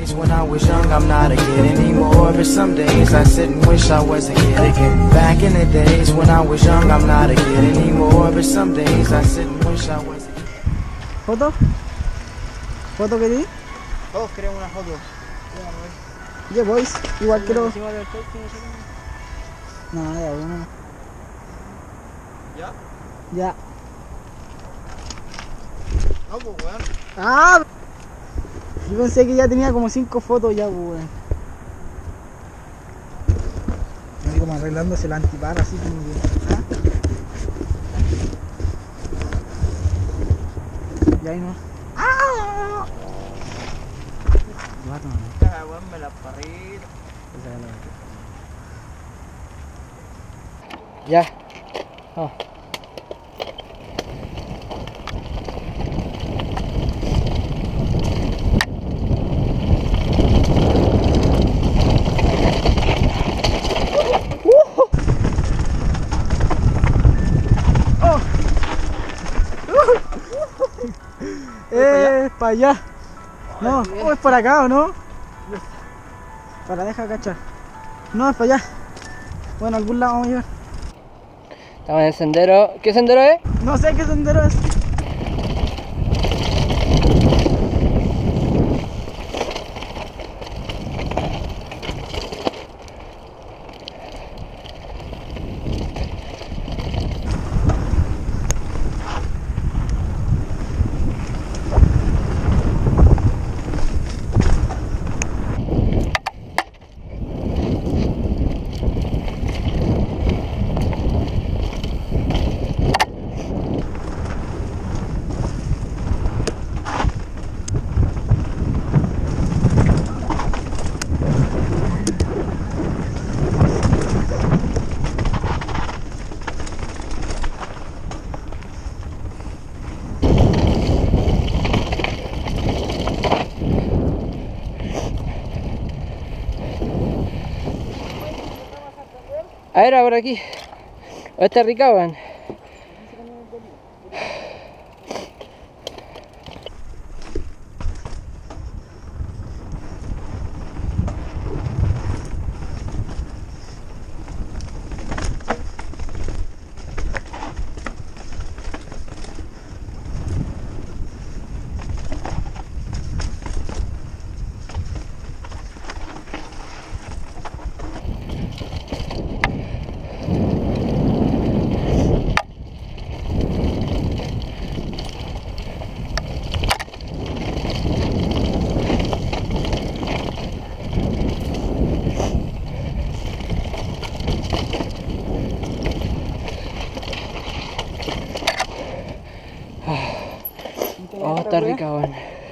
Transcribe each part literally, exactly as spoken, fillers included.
days when I was young, I'm not a kid anymore. But some days I sit and wish I was a kid again. Back in the days when I was young, I'm not a kid anymore. But some days I sit and wish I was a kid. ¿Foto? ¿Foto querí? Todos queremos una foto. Yeah, boys. Igual quiero. No, ya, uno. ¿Ya? Ya. No, pues weón. ¡Ah! Yo pensé que ya tenía como cinco fotos ya, pues, weón. Así como arreglándose la antipara, así como que. ¿Ah? Y ahí no. ¡Ah! Guato, no. Esta weón me la parrita. Ya. Vamos. Eh, para allá. No, oh, es para acá, ¿o no? Para, deja cachar. No, es para allá. Bueno, a algún lado vamos a llegar. Estamos en el sendero. ¿Qué sendero es? No sé qué sendero es. A ver, ahora aquí. ¿O está rica, weón? Oh, está rica, weón.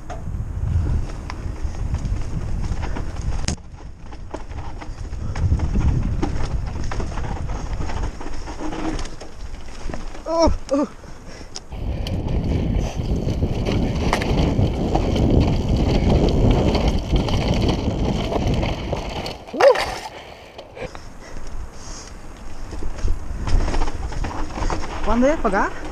Oh, oh. ¿Cuándo es? ¿Para acá?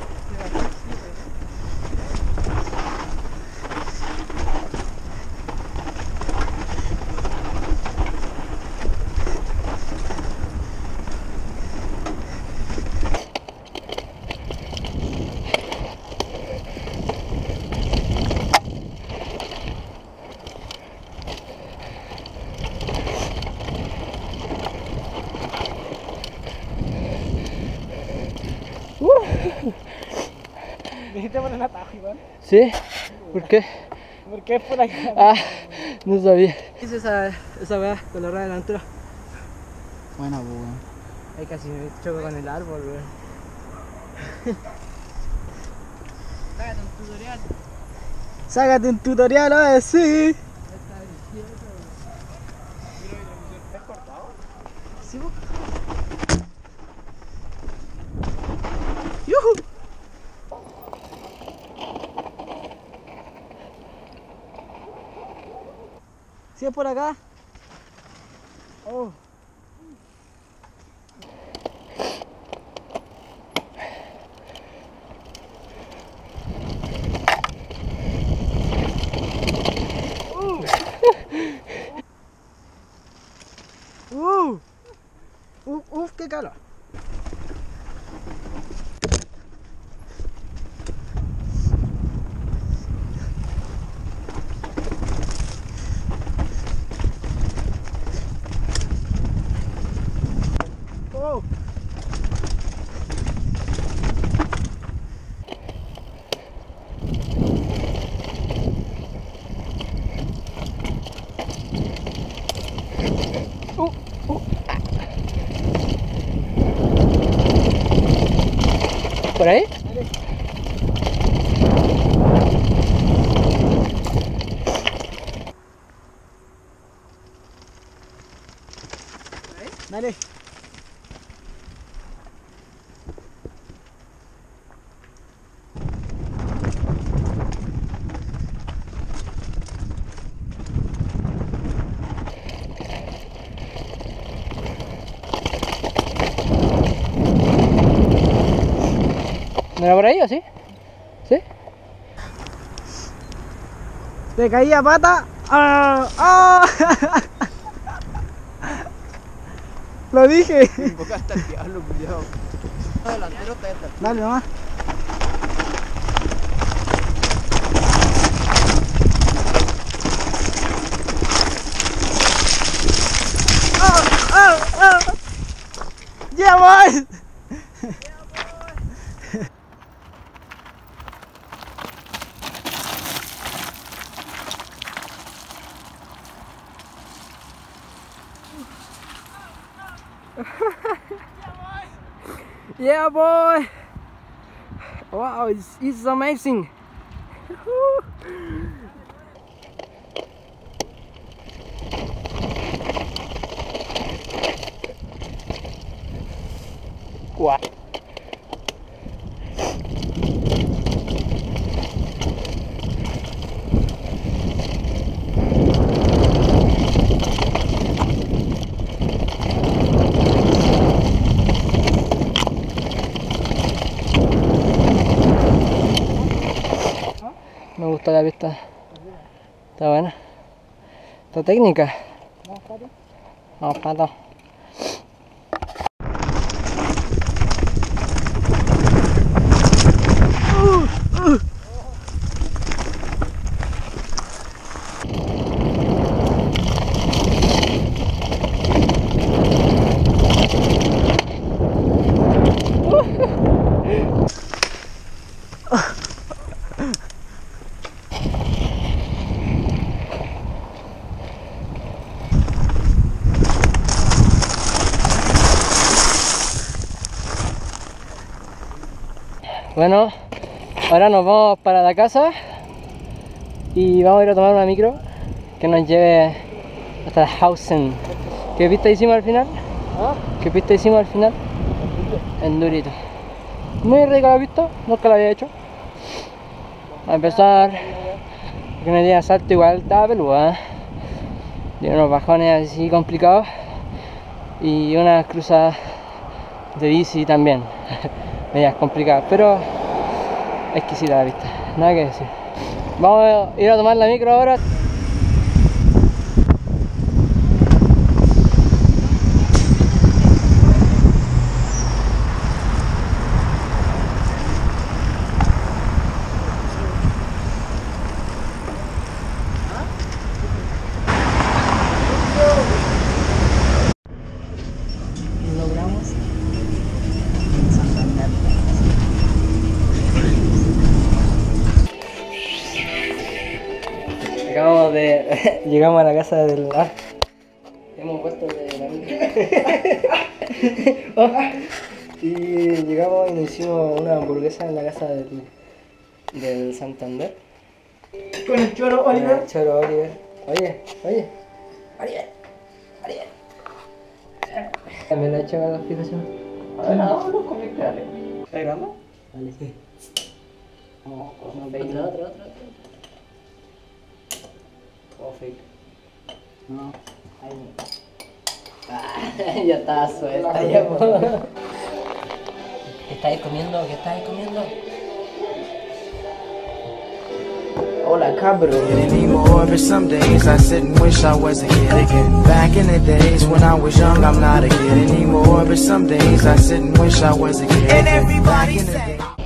¿Dijiste por el atajo, igual? ¿Sí? ¿Por qué? ¿Por qué es por acá? Ah, no sabía. ¿Qué es esa, esa weá con la rueda de la altura? Buena, pues, weón. Ahí casi me choco con el árbol, weón. Sácate un tutorial. Sácate un tutorial, a ver, sí. ¿Has cortado? Sí, pues. ¡Yuhu! ¿Sí es por acá? Oh. Uh. Uf, qué calor. Oh. Uh, uh, ah. ¿Por ahí? Dale. ¿No era por ahí o sí? ¿Sí? Te caía pata. ¡Ah! ¡Ah! Lo dije. Invocaste al diablo, culiao. Delantero está esta. Dale nomás. ¡Ah! ¡Ah! ¡Ah! ¡Ya voy! Yeah, boy! Wow, it's, it's amazing! Wow. Me gustó la pista. Está buena. Está técnica. Vamos, pato. Bueno, ahora nos vamos para la casa y vamos a ir a tomar una micro que nos lleve hasta Hausen. ¿Qué pista hicimos al final? ¿Ah? ¿Qué pista hicimos al final? Endurito. Muy rica la pista, nunca la había hecho. A empezar, que me día salto igual estaba peluda, ¿eh? Tiene unos bajones así complicados y unas cruzadas de bici también. Medias complicadas, pero exquisita la vista, nada que decir. Vamos a ir a tomar la micro ahora. Logramos Acabamos de... llegamos a la casa del... Ah, hemos vuelto de la micro. Oh, y llegamos y nos hicimos una hamburguesa en la casa del, del Santander. Con el choro, Con el choro Oliver. Oye, oye. Oliver. Oliver. ¿También le he hecho la explicación? No, no, no comí carne. ¿Estás grabando? Vale, sí. Vamos, vamos, veinte. Otra, otra, otra. Oh, fake. No. Ahí no. Ah, ya está suelta, ya po. ¿Qué estáis comiendo? ¿Qué estáis comiendo? Hola, cabro. anymore, but some days I sit and wish I was a kid again. Back in the days when I was young, I'm not a kid anymore, but some days I sit and wish I was a kid again. Back in the day-